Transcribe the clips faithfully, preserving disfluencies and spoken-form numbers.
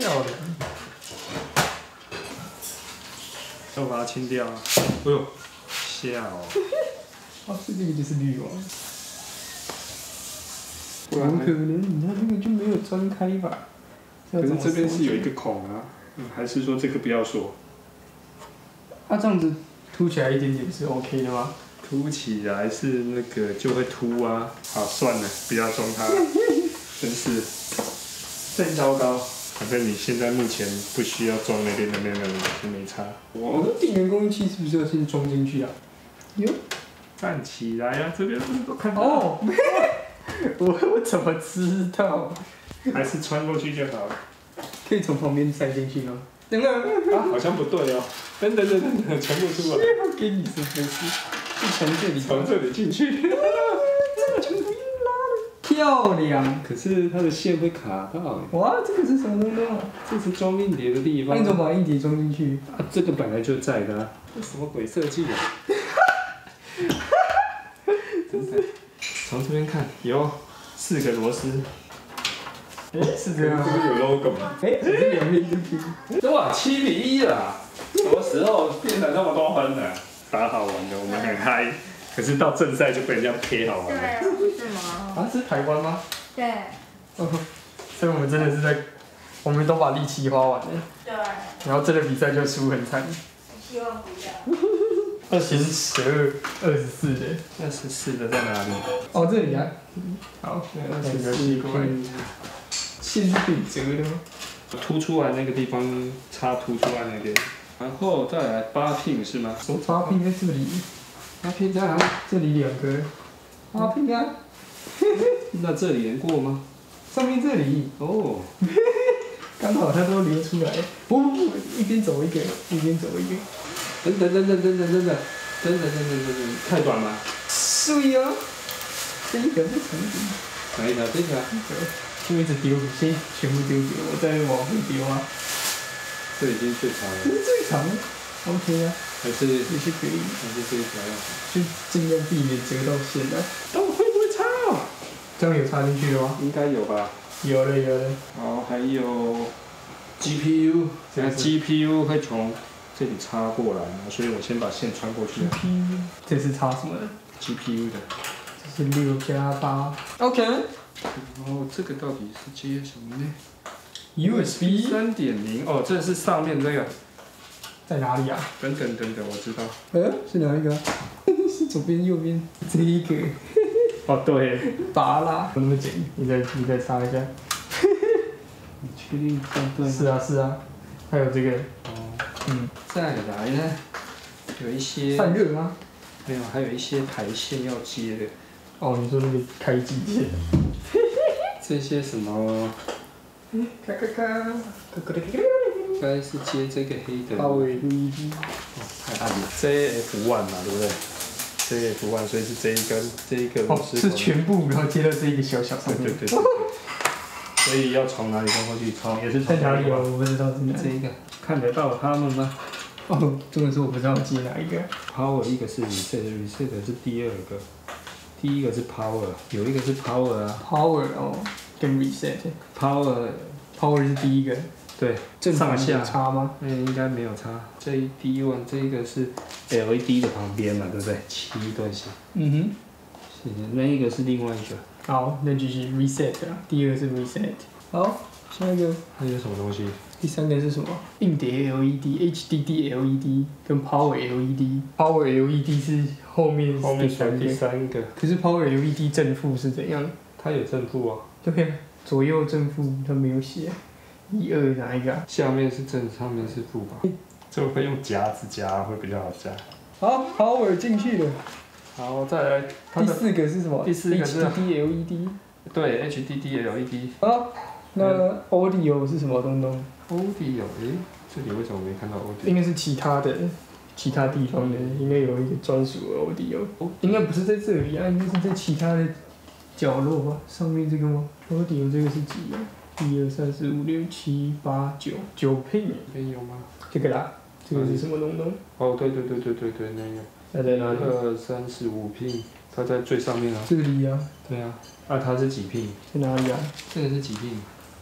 漂亮。 要把它清掉啊！哎呦，吓哦！ 哦，这个就是滤网。 不然怎么可能？你看这个就没有钻开吧？ 可是这边是有一个孔啊，嗯，还是说这个不要锁？ 它、啊、这样子凸起来一点点是 OK 的吗？ 凸起来是那个就会凸啊。好，算了，不要装它，真是真糟糕。反正你现在目前不需要装那边的那个就没差。 我们电源供应器是不是要先装进去啊？哟， 站起来啊！这边都看到。 哦，我我怎么知道？ 还是穿过去就好了。 可以从旁边塞进去吗？等等， 啊，好像不对哦。等等等等等，全部出来。 我给你是不是？是从这里从这里进去。 这个全部拉了，漂亮。 可是它的线会卡到。 哇，这个是什么东西啊？ 这是装硬碟的地方。 那你怎么把硬碟装进去？ 啊，这个本来就在的啊。这什么鬼设计啊？真的。从这边看，有四个螺丝。 哎，是这样。 这个有 logo 吗？ 哎，这是两面一拼。 哇，七比一啦！什么时候变成那么多分了？打好玩的，我们很嗨。可是到正赛就被人家 K 好玩了。 对，不是吗？ 啊，是台湾吗？ 对。 哦，所以我们真的是在，我们都把力气花完了。 对。 然后这个比赛就输很惨。 希望不要。 二十十二、二十四的。 二十四的在哪里？ 哦，这里啊。好，二十四块。线是可以折的吗？ 凸出来那个地方插凸出来那边，然后再来八pin是吗？ 什么八拼在这里？ 八pin在哪里？ 这里两个。八拼啊。 那这里连过吗？ 上面这里。 哦。 刚好它都流出来。不不不，一边走一个，一边走一个。 等等等等等等等等等等等等等，太短了。 碎啊！这一个是长的。 哪一条？这条。 就一直丢，先全部丢给我，再往回丢啊。 这已经最长了。 这是最长的 ，OK 啊。 还是也是可以。 还是这一条要好。 就尽量避免折到线啊。 但我会不会插啊？ 这样有插进去了吗？ 应该有吧。 有了有了。 好，还有 G P U， 现在 G P U 会从这里插过来，所以我先把线穿过去。 G P U， 这是插什么的 ？G P U 的。 这是六加八。OK。 然后这个到底是接什么呢 ？U S B 三点零哦，这是上面这个。 在哪里啊？ 等等等等，我知道。 呃，是哪一个？是左边右边这一个。 哦，对。 拔啦。那么紧，你再你再插一下。 你确定对对？ 是啊是啊，还有这个。 哦。 嗯。 再来呢，有一些。 散热吗？ 没有，还有一些排线要接的。 哦，你说那个开机键。 这些什么？ 咔咔咔，咔咔咔咔。 应该是接这个黑的。 八位录音机。 哦，太暗了。J F 一 嘛，对不对 ？J F 一，所以是这一根，这一个螺丝。 哦，是全部，然后接到这一个小小上面。 对对对对。所以要从哪里穿过去？从也是从哪里？我不知道是哪。 这一个看得到他们吗？ 哦，真的是我不知道接哪一个。 Power 一个是 reset，reset 是第二个，第一个是 power， 有一个是 power 啊。 Power 哦，跟 reset。Power Power 是第一个。对。上下差吗？ 嗯，应该没有差。这一第一 one 这个是 L E D 的旁边嘛，对不对？七段线。 嗯哼。 是的，那一个是另外一个。 好，那就是 reset 啊，第二个是 reset。好，下一个。 还有什么东西？ 第三个是什么？硬碟 L E D、H D D L E D 跟 Power L E D。Power L E D 是后面后面选第三个。 可是 Power L E D 正负是怎样？ 它有正负啊。 对啊，左右正负它没有写。一二哪一个、啊？ 下面是正，上面是负吧？这个会用夹子夹会比较好夹。 好 ，Power 进去了。 好，再来。 第四个是什么？ 第四个是 H D D L E D。 对 ，H D D L E D。 啊，那 Audio 是什么东东 ？Audio， 诶，这里为什么没看到 Audio？ 应该是其他的，其他地方的，应该有一个专属的 Audio。应该不是在这里啊，应该是在其他的角落吧？上面这个吗 ？Audio 这个是几啊？一二三四五六七八九九 pin。 这边有吗？ 这个啦，这个是什么东东？ 哦，对对对对对对，那个。 它在哪里？ 二三四五 pin，它在最上面啊。 这里啊。 对啊。啊，它是几 pin？ 在哪里啊？ 这个是几 pin？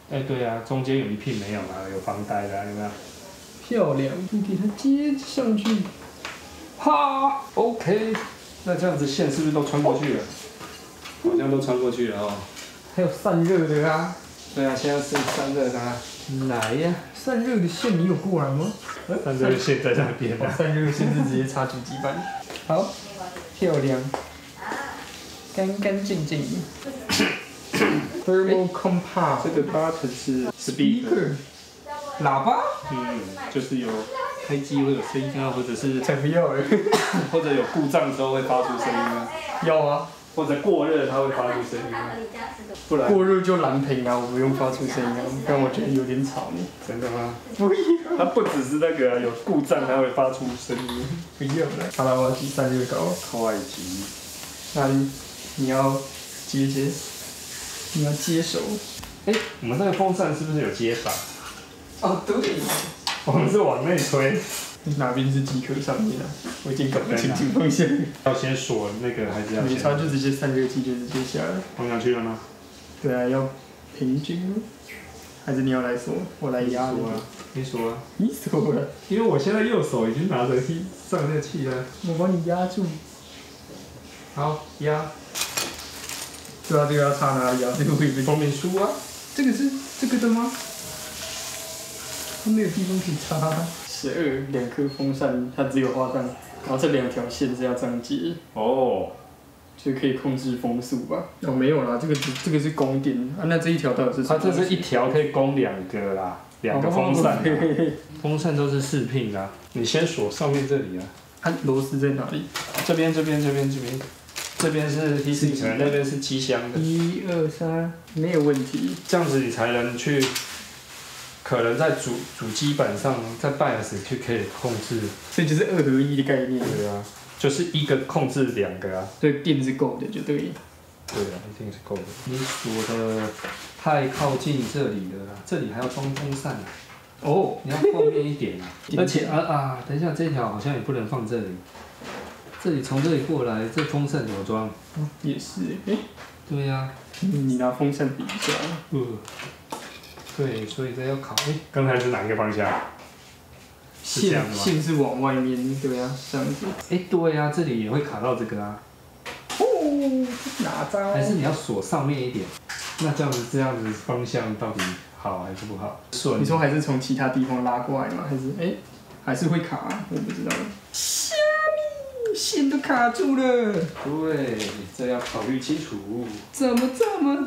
哎、欸，对啊，中间有一片没有嘛，有防呆的、啊，有没有？ 漂亮，你给它接上去。哈 ，OK， 那这样子线是不是都穿过去了？好像都穿过去了哦。 还有散热的啊。 对啊，现在是散热的、啊。 来呀，散热的线你有过来吗？ 散热的线在那边啊。 散热的线是直接插主机板。好，漂亮，干干净净。Thermal compact， 这个 button 是 speaker， 喇叭。 嗯，就是有开机会有声音啊，或者是才不要哎， 或者有故障的时候会发出声音啊。 要啊， 或者过热它会发出声音啊。不然过热就蓝屏啊，我不用发出声音啊，但我觉得有点吵呢。 真的吗？ 不要， 它不只是那个、啊、有故障它会发出声音。 不要了。好了，我要挤散热膏。 快急！ 那你你要接接，你要接手。 哎、欸，我们那个风扇是不是有接阀？ 哦，对。 我们是往内吹。 哪边是机壳上面啊？我已经搞不清楚方向。 要先锁那个还是要先？ 没差，就直接散热器就直接下来。 放上去了吗？ 对啊，要平均。还是你要来锁？我来压你。 你锁啊。 你锁了。 因为我现在右手已经拿着散热器了。 我帮你压住。 好，压。 对啊，这个要插哪里啊？这个会不会说明书啊？ 这个是这个的吗？它没有地方可以插。十二两颗风扇，它只有花旦，然后这两条线是要这样接。 哦。 就可以控制风速吧？哦，没有啦，这个这个是供电啊。那这一条到底是什么？ 它这是一条可以供两个啦，两个风扇、啊。哦、风扇都是四拼的、啊。你先锁上面这里啊。 它螺丝在哪里？ 这边，这边，这边，这边。这边是 heatsink， 那边是机箱的。 一二三，没有问题。 这样子你才能去，可能在主主机板上，在 BIOS 去可以控制。 所以就是二合一的概念。 对啊。就是一个控制两个啊， 所以电是够的，就对。 对啊，一定是够的。你锁的太靠近这里了啦，这里还要装风扇啊。哦，你要后面一点啊。而且啊啊，等一下这条好像也不能放这里，这里从这里过来，这风扇怎么装？ 嗯，也是哎、欸。 对呀、啊嗯。你拿风扇比一下。 嗯。对，所以这要考。哎、欸，刚才是哪一个方向？ 线线是往外面，对啊，这样子。 哎、欸，对啊，这里也会卡到这个啊。 哦，哪招？ 还是你要锁上面一点？那这样子，这样子方向到底好还是不好？顺。 你说还是从其他地方拉过来吗？还是哎、欸，还是会卡、啊？我不知道。虾米，线都卡住了。 对，这要考虑清楚。 怎么这么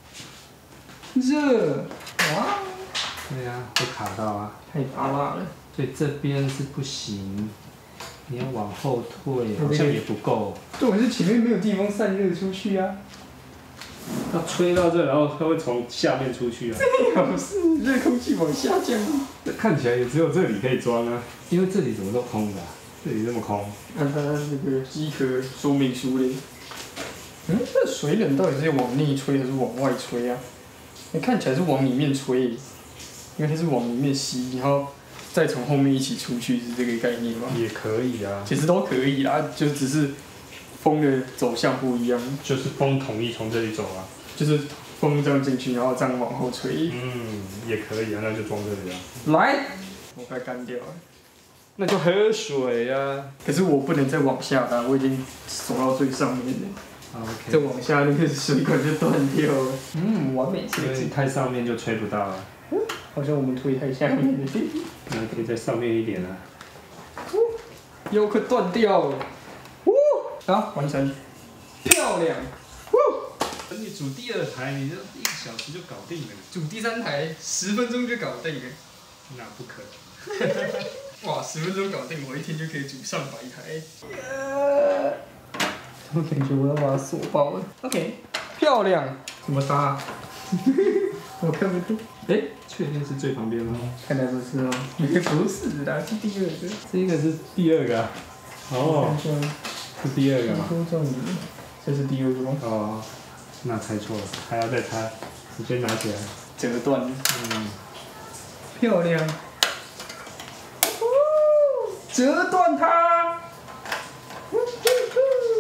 热？哇！ 对啊，会卡到啊。 太拔辣了。 所以这边是不行，你要往后退，好像也不够。 对，我是前面没有地方散热出去啊。 它吹到这，然后它会从下面出去啊。 最好是热空气往下降。 看起来也只有这里可以装啊，因为这里怎么都空的、啊，这里这么空。 按它那个机壳说明书嘞。嗯，这水冷到底是往内吹还是往外吹啊？你看起来是往里面吹，因为它是往里面吸，然后再从后面一起出去，是这个概念吗？ 也可以啊， 其实都可以啦，就只是风的走向不一样。 就是风统一从这里走啊， 就是风这样进去，然后这样往后吹。 嗯，也可以啊，那就装这里啊。 来，我快干掉了。 那就喝水啊。 可是我不能再往下了，我已经锁到最上面了。 OK。 再往下，那个水管就断掉了。嗯，完美设计。 太上面就吹不到了。 好像我们推太下面了。 那可以在上面一点啊。 又快断掉了。好，完成。漂亮。 等你煮第二台，你就一个小时就搞定了。 煮第三台，十分钟就搞定了。 那不可能。 哇，十分钟搞定，我一天就可以煮上百台。我感觉我要把它锁爆了。OK， 漂亮。怎么搭、啊？我看不懂。 哎、欸，确定是最旁边吗？ 看来不是哦。不是啦，是第二个。 这个是第二个、啊。哦。是第二个吗？ 这是第二个吗？ 哦，那猜错了，还要再猜。你先拿起来。 折断。 嗯。 漂亮。折断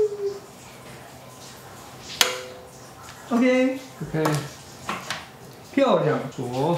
它。OK。 OK。 漂亮，锁，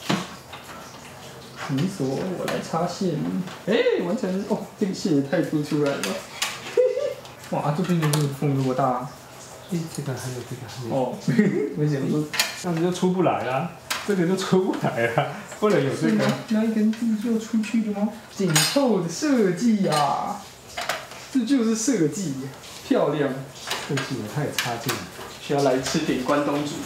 你锁，我来插线。哎、欸，完成哦，这个线也太凸出来了。哇，这边的这个缝多大、啊？ 哎、欸，这个还有这个还有。 哦，我想说， 这样子就出不来啦，这个就出不来啦，不能有这个。 那一根字就出去了吗？紧凑的设计啊，这就是设计，漂亮。 设计也太差劲了。 需要来吃点关东煮。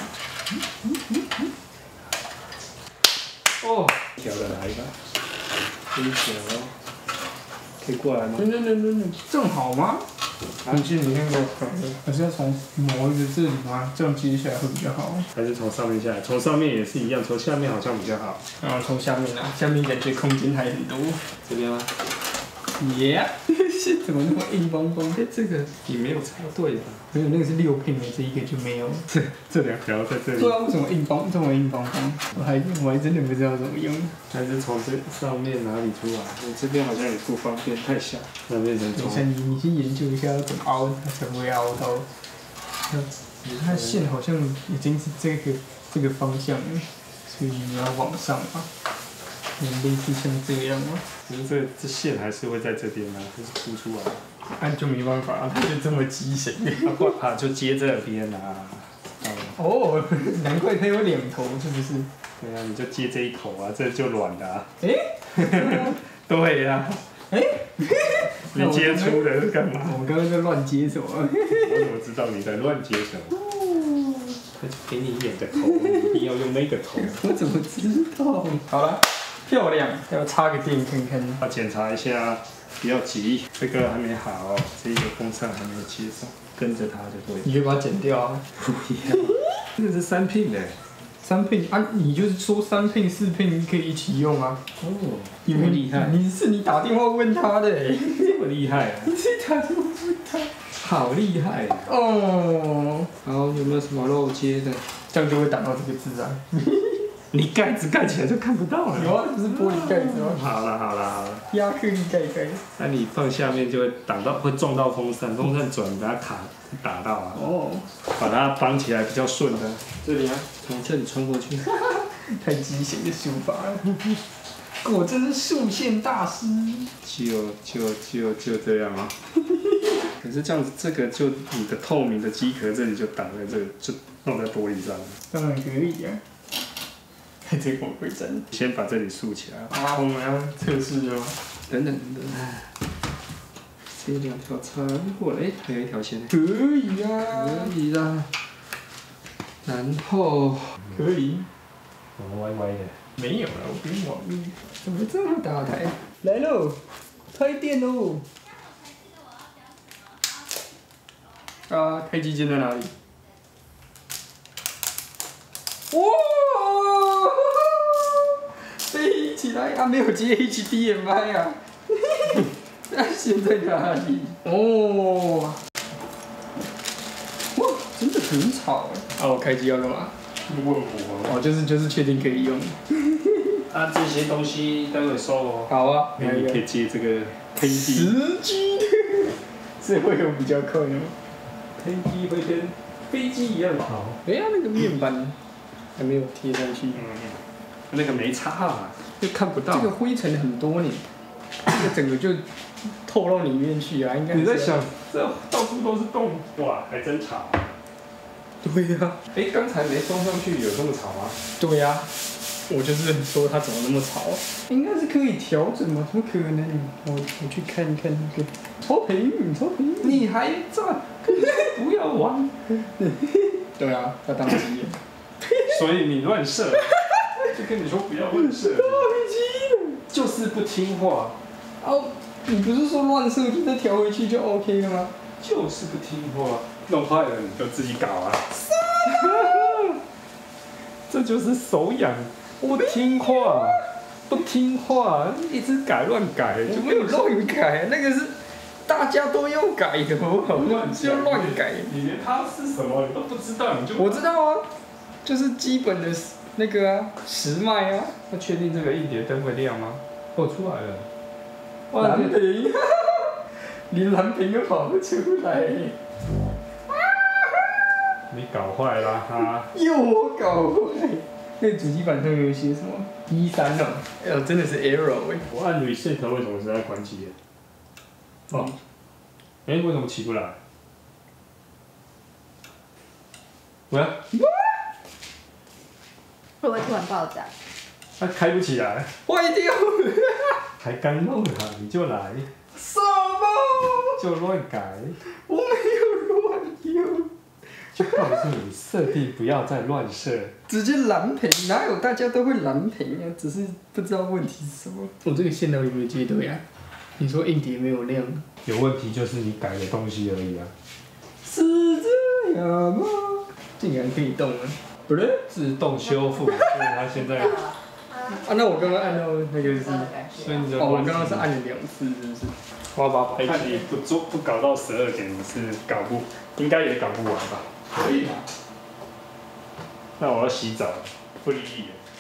哦， 调的来吧，可以调哦。可以过来吗？ 等等等等等，正好吗？你记得你那个可能还是要从模子这里吗？这样接下来会比较好。 还是从上面下来？从上面也是一样，从下面好像比较好。 然后从下面啊，下面感觉空间还很多。 这边吗？ 耶、yeah ，怎么那么硬邦邦？ 哎，这个你没有插对吧？ 没有，那个是六片的，这一个就没有。 这这两条在这里。 对啊，为什么硬邦这么硬邦邦？我还我还真的不知道怎么用。 还是从这上面哪里出来？我这边好像也不方便，太小。那边怎么等一下你你去研究一下要怎么凹，它才不会凹到。它线好像已经是这个这个方向了，所以你要往上嘛。嗯，类似像这样吗？ 只是这这线还是会在这边啊，就是凸出来。 那、啊、就没办法，它就这么畸形。 啊，啊就接这边啊。 哦，难怪它有两头，是不是？ 对啊，你就接这一口啊，这就软的啊。 哎、欸， 对呀、啊。哎、欸，你接粗的是干嘛？ 我们刚刚在乱接什么？ 我怎么知道你在乱接什么？他就给你演个头，你一定要用那个头。 我怎么知道？好了，漂亮，要插个电看看。 要检查一下，不要急，这个还没好，这个风扇还没有接上，跟着它就对。 你就把它剪掉啊？ 不要，这个是三片的。 三片啊，你就是说三片四片可以一起用啊？ 哦，这么厉害！ 你是你打电话问他的、欸， 这么厉害啊！ 你自己打电话问他， 好厉害、啊！ 哦， 好，有没有什么漏接的？ 这样就会挡到这个字啊。 你盖子盖起来就看不到了。 有啊，不是玻璃盖子吗？ 好了好了好了， 亚克力盖盖。 那你放下面就会挡到，会撞到风扇，风扇转把它卡打到啊。 哦， 把它绑起来比较顺的。 这里啊， 从这里穿过去。 太畸形的书法了。果真是竖线大师。 就就就就这样啊。可是这样子，这个就你的透明的机壳这里就挡在这里，就弄在玻璃上。 当然可以啊。这个我会真。 先把这里竖起来。 啊，我们要测试哦。 等等等等。这两条穿过来，哎，还有一条线。 可以啊。 可以啦。然后。 可以。 我歪歪的。 没有了，我不用网路。怎么这么大台？来喽，开店喽！啊，开机键在哪里？哇！飞起来啊！没有接 H D M I 啊！那线在哪里？哦！哇，真的很吵哎！啊，我开机要干嘛？ 问我。 哦，就是就是确定可以用。 啊，这些东西待会收哦。 好啊， 你可以接这个 K D。 十 G 的，这会有比较快吗 ？K D 会跟飞机一样好。 哎呀，那个面板还没有贴上去。 嗯。那个没插啊，就看不到。 这个灰尘很多呢，这个整个就透到里面去啊，应该。 你在想，这到处都是洞，哇，还真吵。 对呀、啊。 哎，刚才没装上去，有这么吵吗？ 对呀、啊。我就是说它怎么那么吵，应该是可以调整吗？怎么可能？我我去看一看那个超频，超频， 你还在？不要玩。 对啊，要当机。 所以你乱射，就跟你说不要乱射。就是不听话。 哦，你不是说乱射就再调回去就 OK 了吗？ 就是不听话，弄坏了你就自己搞啊。这就是手痒。不听话，不听话，一直改乱改， 就没有乱改，那个是大家都要改的，好不好？就乱改。 你连它是什么你都不知道，你就我知道啊，就是基本的那个啊，时脉啊。 那确定这个硬碟灯会亮吗？哦，出来了。 蓝屏，连蓝屏都跑不出来。 你搞坏了哈！ 又我搞坏。 那个主机板上面有写什么 ？E 三哦，哎呦，真的是 error 哎。 我按 reset 为什么是在关机？哦，哎、欸，为什么起不来？喂、啊？ 会不会突然爆炸？ 它、啊、开不起来， 坏掉了。 才刚弄好你就来， 什么？ 就乱改。 我没有乱用。 就告诉你设定不要再乱设， 直接蓝屏，哪有大家都会蓝屏啊？只是不知道问题是什么。我这个线到底有没有接对啊？你说硬碟没有亮， 有问题就是你改的东西而已啊。 是这样吗？竟然可以动啊！不是自动修复，所以它现在。 啊，那我刚刚按到那个是， 所以你就哦，我刚刚是按了两次，是不是？ 我要把排期不做不搞到十二点是搞不，应该也搞不完吧？ 可以啊。 那我要洗澡，不理你了。